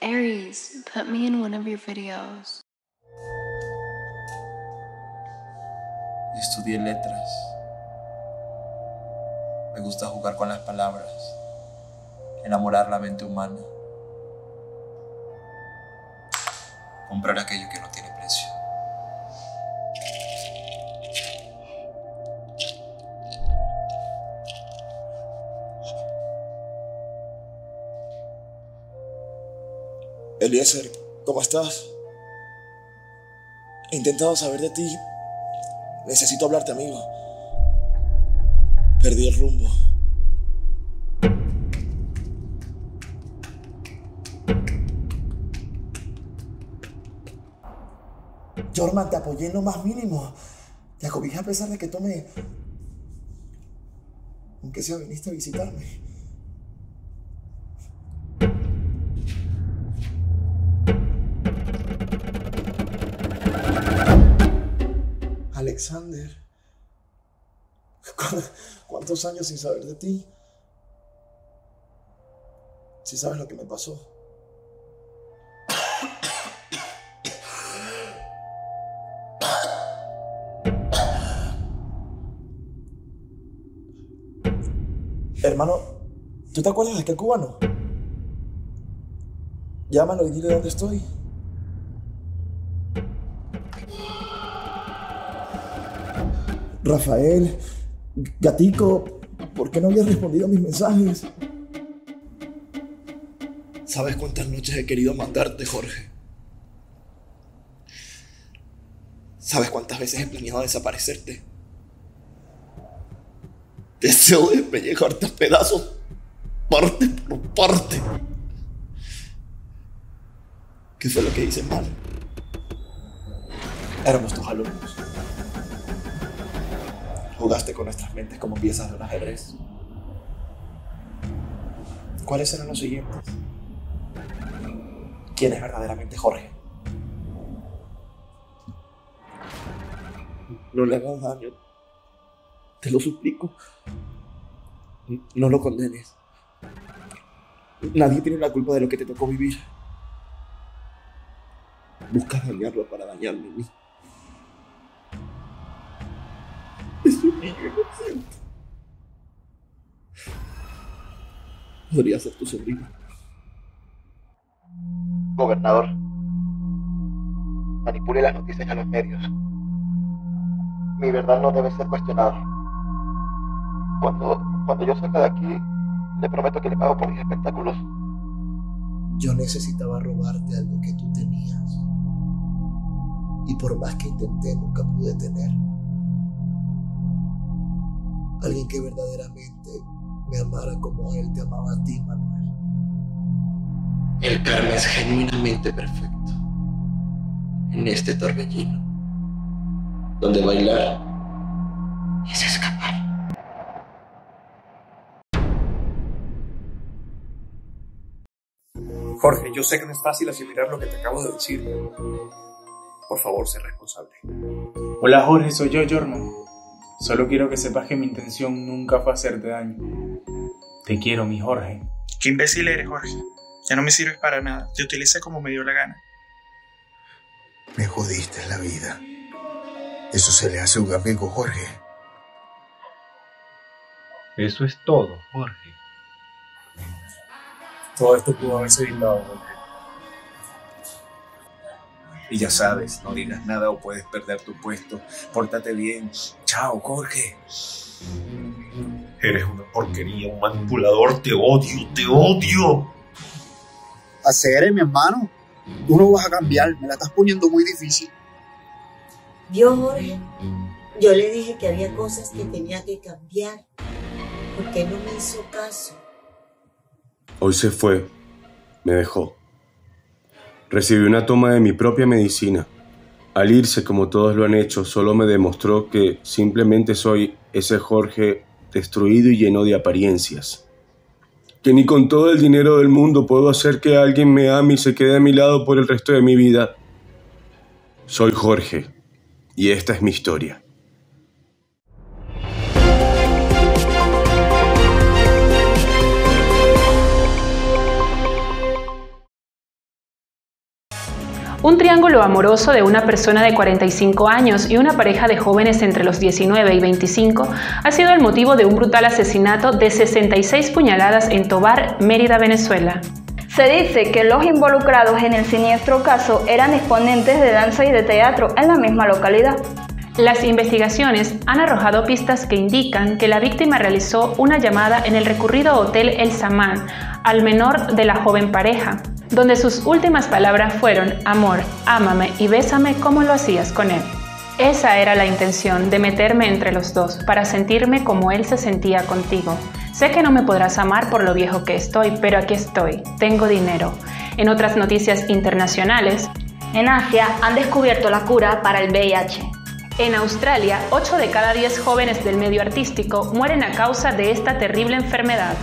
Aries, put me in one of your videos. Estudié letras. Me gusta jugar con las palabras, enamorar la mente humana, comprar aquello que no tiene precio. Eliezer, ¿cómo estás? He intentado saber de ti. Necesito hablarte, amigo. Perdí el rumbo. Jorman, te apoyé en lo más mínimo. Te acobijé a pesar de que tomé... Aunque sea, viniste a visitarme. Alexander, ¿cuántos años sin saber de ti? Si sabes lo que me pasó. Hermano, ¿tú te acuerdas de aquel cubano? Llámalo y dile dónde estoy. Rafael, Gatico, ¿por qué no habías respondido a mis mensajes? ¿Sabes cuántas noches he querido matarte, Jorge? ¿Sabes cuántas veces he planeado desaparecerte? Deseo despellejarte a pedazos, parte por parte. ¿Qué fue lo que hice mal? Éramos tus alumnos. Jugaste con nuestras mentes como piezas de un ajedrez. ¿Cuáles eran los siguientes? ¿Quién es verdaderamente Jorge? No le hagas daño. Te lo suplico. No lo condenes. Nadie tiene la culpa de lo que te tocó vivir. Buscas dañarlo para dañarme a mí. Es un niño inocente. Podría ser tu sobrino. Gobernador, manipule las noticias a los medios. Mi verdad no debe ser cuestionada. Cuando yo salga de aquí, le prometo que le pago por mis espectáculos. Yo necesitaba robarte algo que tú tenías. Y por más que intenté, nunca pude tener. Alguien que verdaderamente me amara como él te amaba a ti, Manuel. El karma es genuinamente perfecto. En este torbellino, donde bailar es escapar. Jorge, yo sé que no es fácil asimilar lo que te acabo de decir. Por favor, sé responsable. Hola Jorge, soy yo, Jorman. Solo quiero que sepas que mi intención nunca fue hacerte daño. Te quiero, mi Jorge. Qué imbécil eres, Jorge. Ya no me sirves para nada. Te utilicé como me dio la gana. Me jodiste la vida. Eso se le hace a un amigo, Jorge. Eso es todo, Jorge. Todo esto pudo haberse evitado, Jorge. Y ya sabes, no digas nada o puedes perder tu puesto. Pórtate bien. Chao, Jorge. Eres una porquería, un manipulador. Te odio, te odio. Hacer, mi hermano. Tú no vas a cambiar. Me la estás poniendo muy difícil. Yo, Jorge, yo le dije que había cosas que tenía que cambiar. ¿Por qué no me hizo caso? Hoy se fue. Me dejó. Recibí una toma de mi propia medicina. Al irse, como todos lo han hecho, solo me demostró que simplemente soy ese Jorge destruido y lleno de apariencias. Que ni con todo el dinero del mundo puedo hacer que alguien me ame y se quede a mi lado por el resto de mi vida. Soy Jorge, y esta es mi historia. Un triángulo amoroso de una persona de 45 años y una pareja de jóvenes entre los 19 y 25 ha sido el motivo de un brutal asesinato de 66 puñaladas en Tovar, Mérida, Venezuela. Se dice que los involucrados en el siniestro caso eran exponentes de danza y de teatro en la misma localidad. Las investigaciones han arrojado pistas que indican que la víctima realizó una llamada en el recurrido Hotel El Samán al menor de la joven pareja, donde sus últimas palabras fueron: amor, ámame y bésame como lo hacías con él. Esa era la intención, de meterme entre los dos para sentirme como él se sentía contigo. Sé que no me podrás amar por lo viejo que estoy, pero aquí estoy, tengo dinero. En otras noticias internacionales, en Asia han descubierto la cura para el VIH. En Australia, 8 de cada 10 jóvenes del medio artístico mueren a causa de esta terrible enfermedad.